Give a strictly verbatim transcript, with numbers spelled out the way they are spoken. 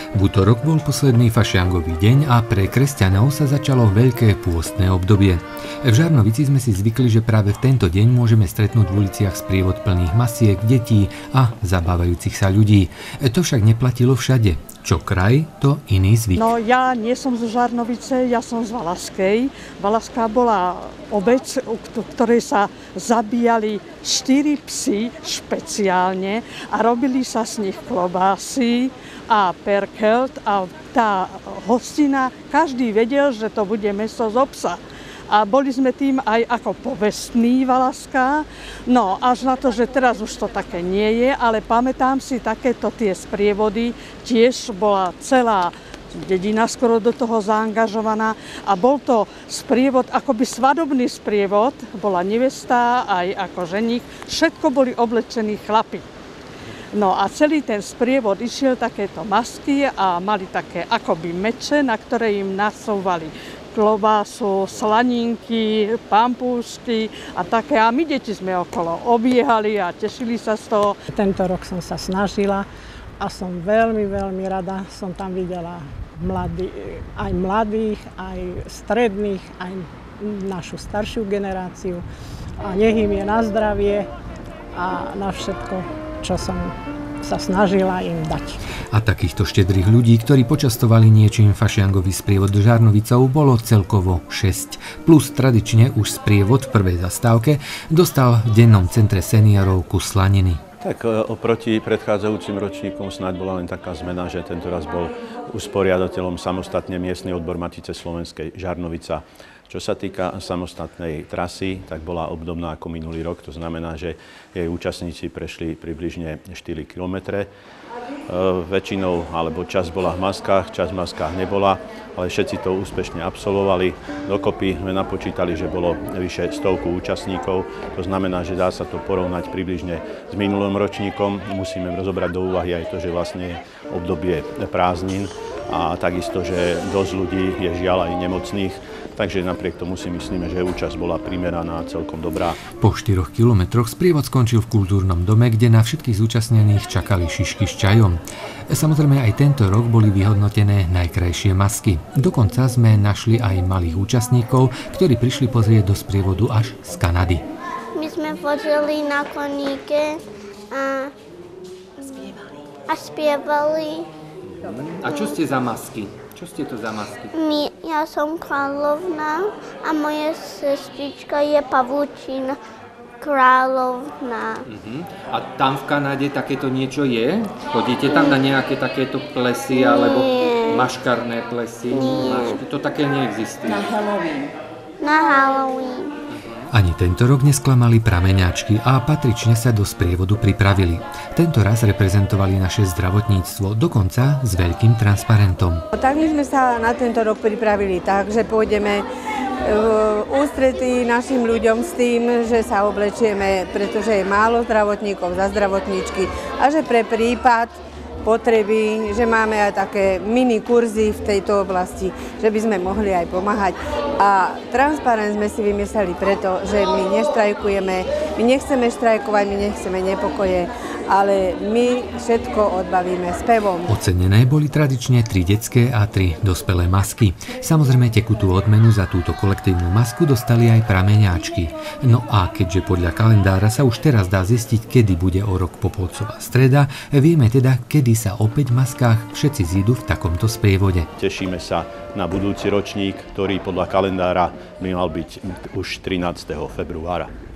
V utorok bol posledný fašiangový deň a pre kresťanov sa začalo veľké pôstne obdobie. V Žarnovici sme si zvykli, že práve v tento deň môžeme stretnúť v uliciach sprievod plných masiek, detí a zabávajúcich sa ľudí. To však neplatilo všade. Čo kraj, to iný zvyk. No ja nie som z Žarnovice, ja som z Valaskej. Valašská bola obec, u ktorej sa zabíjali štyri psy špeciálne a robili sa z nich klobásy a perkelt a tá hostina, každý vedel, že to bude mäso z psa. A boli sme tým aj ako povestní Valašská. No až na to, že teraz už to také nie je, ale pamätám si takéto tie sprievody, tiež bola celá dedina skoro do toho zaangažovaná a bol to sprievod, akoby svadobný sprievod, bola nevesta aj ako ženích, všetko boli oblečení chlapi. No a celý ten sprievod išiel takéto masky a mali také akoby meče, na ktoré im nasúvali klobásu, slaninky, pampúšky a také. A my deti sme okolo obiehali a tešili sa z toho. Tento rok som sa snažila a som veľmi, veľmi rada. Som tam videla mladý, aj mladých, aj stredných, aj našu staršiu generáciu. A nech im je na zdravie a na všetko, čo som sa snažila im dať. A takýchto štedrých ľudí, ktorí počastovali niečím fašiangový sprievod Žarnovicou, bolo celkovo šesť. Plus tradične už sprievod v prvej zastávke dostal v dennom centre seniorov kus slaniny. Tak oproti predchádzajúcim ročníkom snáď bola len taká zmena, že tento raz bol usporiadateľom samostatne miestny odbor Matice slovenskej Žarnovica. Čo sa týka samostatnej trasy, tak bola obdobná ako minulý rok. To znamená, že jej účastníci prešli približne štyri kilometre. E, väčšinou, alebo časť bola v maskách, časť v maskách nebola, ale všetci to úspešne absolvovali. Dokopy sme napočítali, že bolo vyše stovku účastníkov. To znamená, že dá sa to porovnať približne s minulým ročníkom. Musíme rozobrať do úvahy aj to, že vlastne je obdobie prázdnin a takisto, že dosť ľudí je žiaľ aj nemocných. Takže napriek tomu si myslíme, že účasť bola primeraná a celkom dobrá. Po štyroch kilometroch sprievod skončil v kultúrnom dome, kde na všetkých zúčastnených čakali šišky s čajom. Samozrejme aj tento rok boli vyhodnotené najkrajšie masky. Dokonca sme našli aj malých účastníkov, ktorí prišli pozrieť do sprievodu až z Kanady. My sme vozili na koníke a spievali. A spievali. A čo ste za masky? Čo ste to za masky? My, ja som kráľovná a moja sestrička je Pavúčina kráľovná. Uh-huh. A tam v Kanade takéto niečo je? Chodíte tam na nejaké takéto plesy alebo maškarné plesy? Nie. To také neexistuje. Na Halloween. Na Halloween. Ani tento rok nesklamali prameňáčky a patrične sa do sprievodu pripravili. Tento raz reprezentovali naše zdravotníctvo, dokonca s veľkým transparentom. Tak my sme sa na tento rok pripravili tak, že pôjdeme v ústretí našim ľuďom s tým, že sa oblečieme, pretože je málo zdravotníkov za zdravotníčky a že pre prípad potreby, že máme aj také mini kurzy v tejto oblasti, že by sme mohli aj pomáhať. A transparent sme si vymysleli preto, že my neštrajkujeme, my nechceme štrajkovať, my nechceme nepokoje, ale my všetko odbavíme spevom. Ocenené boli tradične tri detské a tri dospelé masky. Samozrejme tekutú odmenu za túto kolektívnu masku dostali aj prameňáčky. No a keďže podľa kalendára sa už teraz dá zistiť, kedy bude o rok Popolcová streda, vieme teda, kedy sa opäť v maskách všetci zídu v takomto sprievode. Tešíme sa na budúci ročník, ktorý podľa kalendára by mal byť už trinásteho februára.